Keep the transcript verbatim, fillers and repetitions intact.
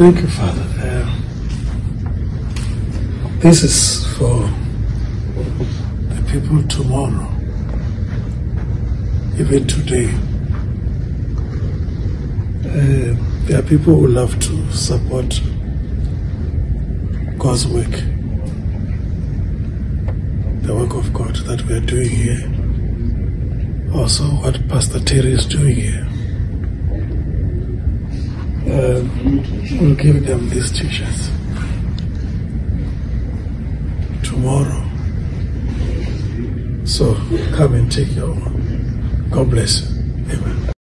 Thank you, Father. Uh, this is for the people tomorrow, even today. Uh, there are people who love to support God's work, the work of God that we are doing here. Also, what Pastor Terry is doing here. Uh, we'll give them these t-shirts tomorrow. So come and take your one. God bless you.